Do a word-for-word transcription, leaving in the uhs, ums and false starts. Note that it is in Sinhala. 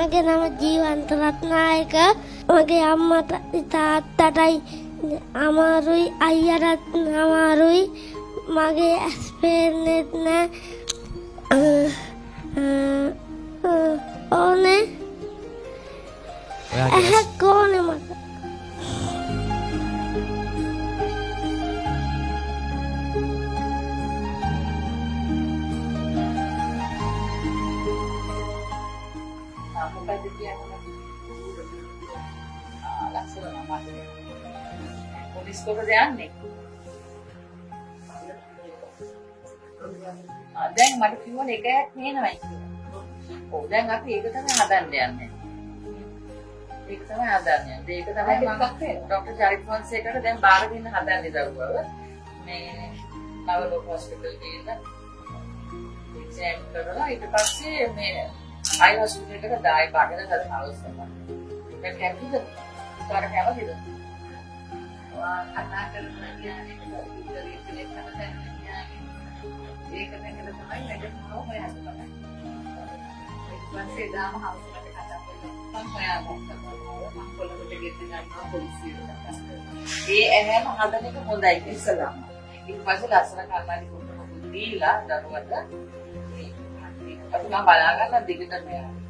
මගේ නම ජීවන්ත රත්නායක. මගේ අම්මට තාත්තටයි අමාරුයි, අයියටත් අමාරුයි. මගේ ඇස් පේන්නේ නැහැ. ඕනේ ඇහක් ඕනේ මට. Polis ko kasi yan eh. දැන් මට කිව්වනේ එක එකක් නේනවයි කියලා. ඔව් දැන් අපි ඒක තමයි හදන්න යන්නේ. ඒක තමයි හදන්න යන්නේ. ඒක තමයි මම ડોક્ટર චරිත් වංශයකට දැන් බාර දෙන්න හදන්නේ දරුවව. මේ නවලෝක හොස්පිටල් ගිහින් එක්සෑම් කරලා ඊට පස්සේ මේ ආයි හොස්පිටල් එකට දායි පාටට හදන්න අවශ්‍ය නැහැ. ඒක කැමතිද? උඩට කැමතිද? වා කතා කරනවා කියන්නේ ඒක ඉතින් තමයි ඒක තමයි වැඩ මොනව හොයන්න තමයි. ඊට පස්සේ දාම හවුස් එකට කතා කරලා මම හොයාගත්තා. මම කොළඹට ගෙන්න ගන්නවා පොලිසියට කතා කරලා. ඒ ඇහැම හදන එක හොඳයි ඉස්සලාම. ඊට පස්සේ ලස්සන කන්නඩි කොට දීලා දරුවට අපි මම බලා ගන්න දිගටම යනවා.